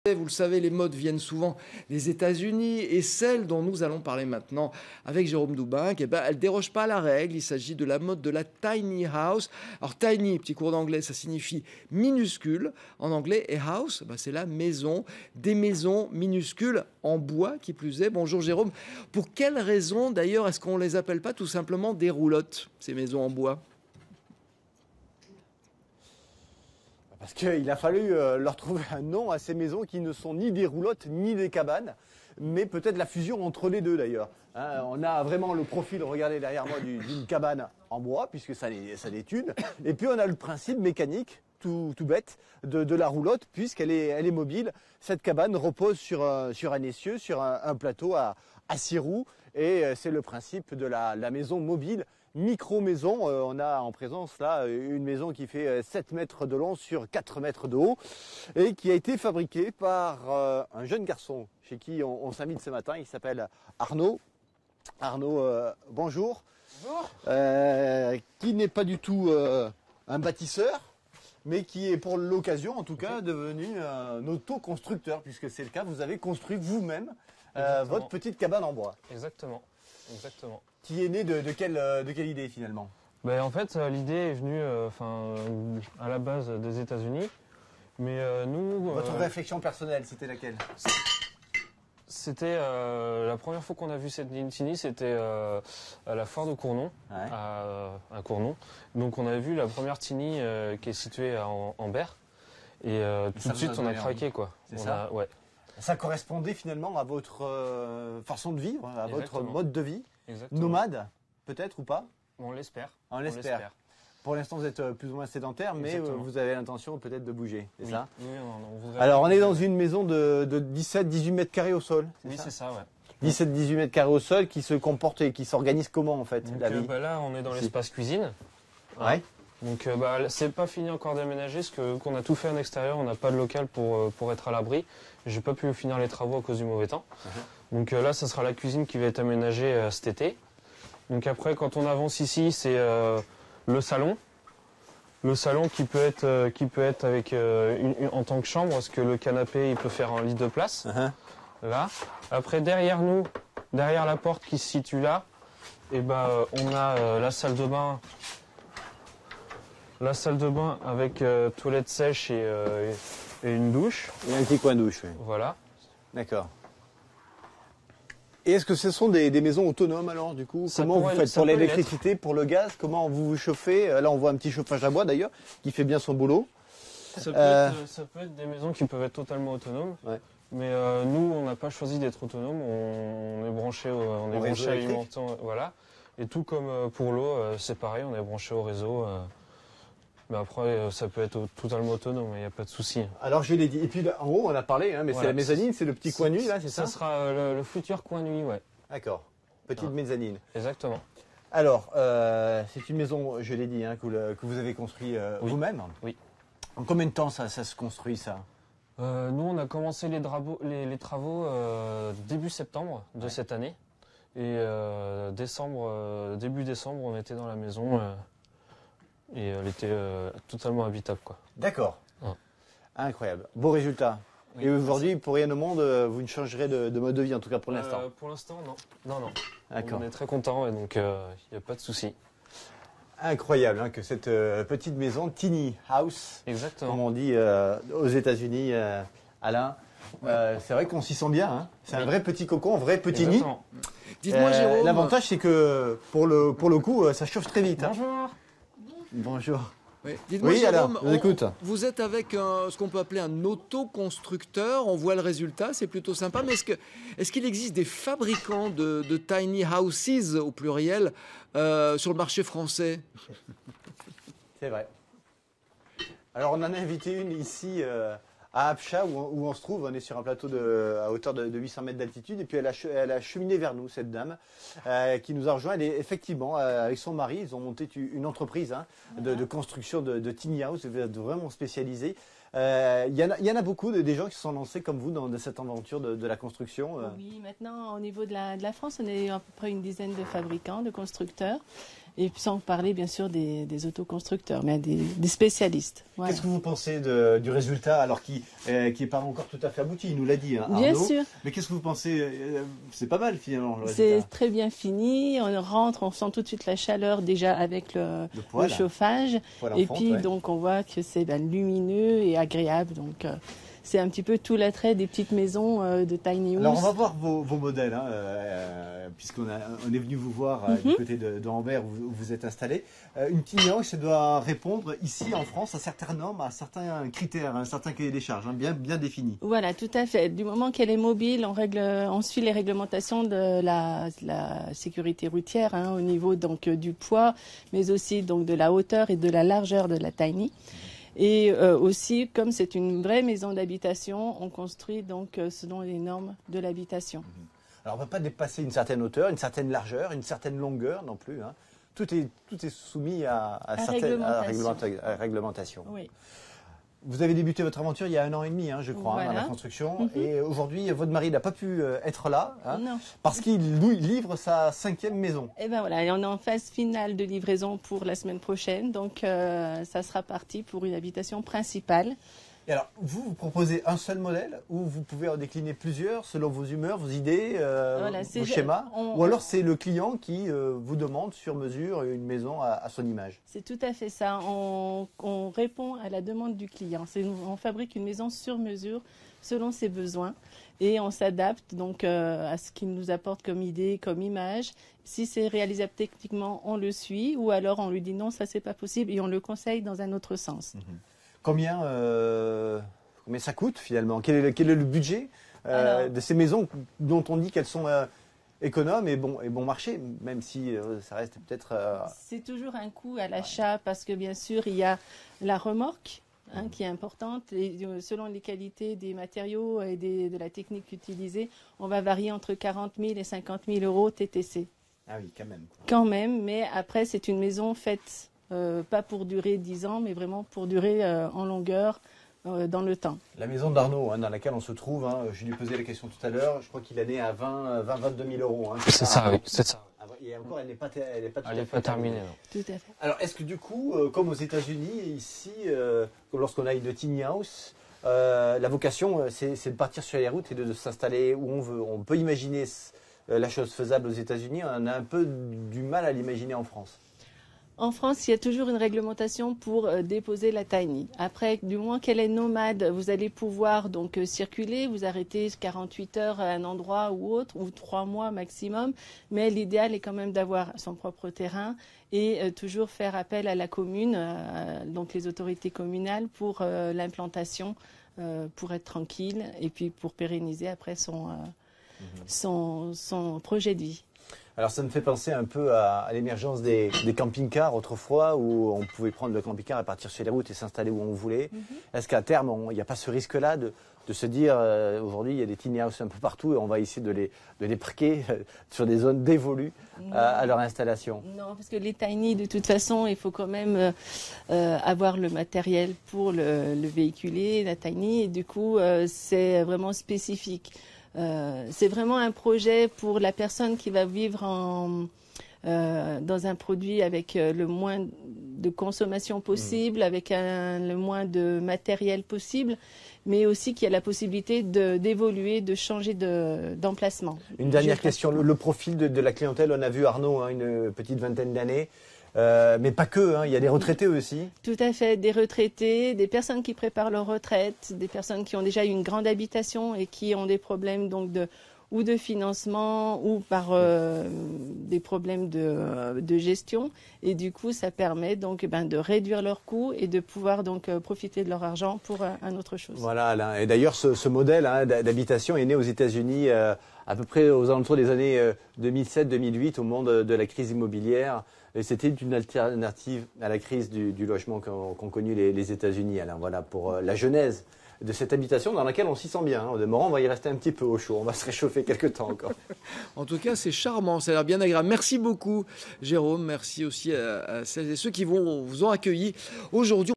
Vous le savez, les modes viennent souvent des États-Unis et celle dont nous allons parler maintenant avec Jérôme Doubinck, elle ne déroge pas à la règle. Il s'agit de la mode de la tiny house. Alors tiny, petit cours d'anglais, ça signifie minuscule en anglais et house, c'est la maison, des maisons minuscules en bois qui plus est. Bonjour Jérôme. Pour quelle raison d'ailleurs est-ce qu'on ne les appelle pas tout simplement des roulottes, ces maisons en bois ? Parce qu'il a fallu leur trouver un nom à ces maisons qui ne sont ni des roulottes ni des cabanes, mais peut-être la fusion entre les deux d'ailleurs. Hein, on a vraiment le profil, regardez derrière moi, d'une cabane en bois, puisque ça l'est une. Et puis on a le principe mécanique, tout bête, de la roulotte, puisqu'elle est mobile. Cette cabane repose sur un essieu, sur un plateau à 6 roues, et c'est le principe de la maison mobile. Micro-maison, on a en présence là une maison qui fait 7 mètres de long sur 4 mètres de haut et qui a été fabriquée par un jeune garçon chez qui on s'invite ce matin, il s'appelle Arnaud. Arnaud, bonjour. Bonjour. Qui n'est pas du tout un bâtisseur, mais qui est pour l'occasion en tout cas devenu un autoconstructeur, puisque c'est le cas, vous avez construit vous-même votre petite cabane en bois. Exactement. Exactement. Qui est né de quelle idée finalement? En fait, l'idée est venue à la base des États-Unis. Mais nous. Votre réflexion personnelle, c'était laquelle? C'était la première fois qu'on a vu cette tiny, c'était à la foire de Cournon, ouais. à Cournon. Donc on avait vu la première tiny qui est située en Berre. Et tout de suite, on a craqué, quoi. C'est ça? Ouais. Ça correspondait finalement à votre façon de vivre, à votre mode de vie. Exactement. Nomade, peut-être ou pas? On l'espère. On l'espère. Pour l'instant, vous êtes plus ou moins sédentaire, mais vous avez l'intention peut-être de bouger, c'est ça? Oui, Alors, on est dans une maison de 17-18 mètres carrés au sol. Oui, c'est ça, ouais. 17-18 mètres carrés au sol qui se comporte et qui s'organise comment en fait? Donc, la vie là, on est dans l'espace cuisine. Ouais. Donc c'est pas fini encore d'aménager, parce qu'on a tout fait en extérieur, on n'a pas de local pour être à l'abri. J'ai pas pu finir les travaux à cause du mauvais temps. Donc là, ça sera la cuisine qui va être aménagée cet été. Donc après, quand on avance ici, c'est le salon. Le salon qui peut être avec en tant que chambre, parce que le canapé, il peut faire un lit de place. Là. Après, derrière nous, derrière la porte qui se situe là, on a la salle de bain. La salle de bain avec toilette sèche et une douche. Et un petit coin douche, oui. Voilà. D'accord. Et est-ce que ce sont des maisons autonomes alors du coup? Comment vous faites pour l'électricité, pour le gaz? Comment vous vous chauffez? Là on voit un petit chauffage à bois d'ailleurs qui fait bien son boulot. Ça peut être des maisons qui peuvent être totalement autonomes. Ouais. Mais nous on n'a pas choisi d'être autonome. On est branché alimentant. Voilà. Et tout comme pour l'eau, c'est pareil, on est branché au réseau. Mais après, ça peut être totalement autonome, il n'y a pas de souci. Alors je l'ai dit. Et puis là, en haut, on a parlé, mais voilà. C'est la mezzanine, c'est le petit coin nuit, là, c'est ça? Ça sera le futur coin nuit, ouais. D'accord. Petite mezzanine. Exactement. Alors, c'est une maison, je l'ai dit, que vous avez construit vous-même. Oui. En combien de temps ça se construit, ça? Nous, on a commencé les travaux début septembre de cette année. Et début décembre, on était dans la maison. Et elle était totalement habitable, quoi. D'accord. Ouais. Incroyable. Beau résultat. Oui, et aujourd'hui, pour rien au monde, vous ne changerez de mode de vie, en tout cas pour l'instant? Pour l'instant, non. Non. D'accord. On est très contents et donc il n'y a pas de souci. Incroyable que cette petite maison, tiny house, exactement, comme on dit aux États-Unis, Alain. C'est vrai qu'on s'y sent bien. Hein. C'est un vrai petit cocon, un vrai petit nid. Dites-moi, Jérôme. L'avantage, c'est que pour le coup, ça chauffe très vite. Bonjour. Bonjour. Oui. Dites-moi, Jérôme, alors, vous êtes avec ce qu'on peut appeler un autoconstructeur. On voit le résultat, c'est plutôt sympa. Mais est-ce qu'il existe des fabricants de tiny houses, au pluriel, sur le marché français? C'est vrai. Alors, on en a invité une ici à Apcha, où on se trouve. On est sur un plateau à hauteur de 800 mètres d'altitude. Et puis, elle a cheminé vers nous, cette dame, qui nous a rejoint. Elle est effectivement, avec son mari, ils ont monté une entreprise de construction de tiny house, vraiment spécialisée. Il y en a beaucoup des gens qui se sont lancés comme vous dans cette aventure de la construction. Oui, maintenant, au niveau de la France, on est à peu près une dizaine de fabricants, de constructeurs. Et sans parler bien sûr des autoconstructeurs, mais des spécialistes. Voilà. Qu'est-ce que vous pensez du résultat, alors qui est pas encore tout à fait abouti, il nous l'a dit, hein, Arnaud. Bien sûr. Mais qu'est-ce que vous pensez? C'est pas mal finalement le C'est résultat. très bien fini, on rentre, on sent tout de suite la chaleur déjà avec le chauffage. Et puis donc on voit que c'est lumineux et agréable. Donc c'est un petit peu tout l'attrait des petites maisons de tiny house. Alors on va voir vos modèles, hein, puisqu'on est venu vous voir du côté de Ambert où vous êtes installé. Une tiny house, ça doit répondre ici en France à certaines normes, à certains critères, un certain cahier des charges, hein, bien défini. Voilà, tout à fait. Du moment qu'elle est mobile, on suit les réglementations de la sécurité routière, hein, au niveau donc du poids, mais aussi donc de la hauteur et de la largeur de la tiny. Et aussi, comme c'est une vraie maison d'habitation, on construit donc selon les normes de l'habitation. Alors on ne va pas dépasser une certaine hauteur, une certaine largeur, une certaine longueur non plus, hein. Tout est soumis à réglementation. Oui. Vous avez débuté votre aventure il y a 1 an et demi, hein, je crois, dans la construction. Et aujourd'hui, votre mari n'a pas pu être là, hein, parce qu'il livre sa 5e maison. Et ben voilà, et on est en phase finale de livraison pour la semaine prochaine. Donc ça sera parti pour une habitation principale. Et alors, vous proposez un seul modèle ou vous pouvez en décliner plusieurs selon vos humeurs, vos idées, vos schémas, ou alors c'est le client qui vous demande sur mesure une maison à son image? C'est tout à fait ça. On répond à la demande du client. On fabrique une maison sur mesure selon ses besoins et on s'adapte donc à ce qu'il nous apporte comme idée, comme image. Si c'est réalisable techniquement, on le suit, ou alors on lui dit non, ça c'est pas possible et on le conseille dans un autre sens. Combien ça coûte finalement? Quel est le budget de ces maisons dont on dit qu'elles sont économes et bon marché, même si ça reste peut-être... C'est toujours un coût à l'achat parce que bien sûr il y a la remorque, hein, qui est importante. Et, selon les qualités des matériaux et de la technique utilisée, on va varier entre 40 000 et 50 000 euros TTC. Ah oui, quand même. Quand même, mais après c'est une maison faite pas pour durer 10 ans, mais vraiment pour durer en longueur dans le temps. La maison d'Arnaud, hein, dans laquelle on se trouve, hein, je lui posais la question tout à l'heure, je crois qu'il est né à 22 000 euros. Hein, c'est ça, oui, c'est ça. Et encore, elle n'est pas terminée. Non. Tout à fait. Alors, est-ce que du coup, comme aux États-Unis, ici, lorsqu'on a une tiny house, la vocation, c'est de partir sur les routes et de s'installer où on veut. On peut imaginer la chose faisable aux États-Unis, on a un peu du mal à l'imaginer en France. En France, il y a toujours une réglementation pour déposer la tiny. Après, du moins qu'elle est nomade, vous allez pouvoir donc circuler, vous arrêtez 48 heures à un endroit ou autre, ou 3 mois maximum. Mais l'idéal est quand même d'avoir son propre terrain et toujours faire appel à la commune, donc les autorités communales, pour l'implantation, pour être tranquille et puis pour pérenniser après son projet de vie. Alors ça me fait penser un peu à l'émergence des camping-cars autrefois, où on pouvait prendre le camping-car et partir sur les routes et s'installer où on voulait. Est-ce qu'à terme, il n'y a pas ce risque-là de se dire, aujourd'hui il y a des tiny houses un peu partout et on va essayer de les parquer sur des zones dévolues à leur installation? Non, parce que les tiny, de toute façon, il faut quand même avoir le matériel pour le véhiculer, la tiny, et du coup c'est vraiment spécifique. C'est vraiment un projet pour la personne qui va vivre dans un produit avec le moins de consommation possible, avec le moins de matériel possible, mais aussi qui a la possibilité d'évoluer, de changer d'emplacement. Une dernière question, le profil de la clientèle, on a vu Arnaud, hein, une petite vingtaine d'années. Mais pas que, hein, il y a des retraités aussi. Tout à fait, des retraités, des personnes qui préparent leur retraite, des personnes qui ont déjà une grande habitation et qui ont des problèmes donc de financement ou par des problèmes de gestion. Et du coup, ça permet donc de réduire leurs coûts et de pouvoir donc profiter de leur argent pour un autre chose. Voilà, Alain. Et d'ailleurs, ce modèle d'habitation est né aux États-Unis à peu près aux alentours des années 2007-2008, au moment de la crise immobilière. Et c'était une alternative à la crise du logement qu'ont connu les États-Unis. Alors voilà pour la genèse de cette habitation dans laquelle on s'y sent bien. Au demeurant, on va y rester un petit peu au chaud. On va se réchauffer quelques temps encore. En tout cas, c'est charmant. Ça a l'air bien agréable. Merci beaucoup, Jérôme. Merci aussi à celles et ceux qui vous ont accueilli aujourd'hui.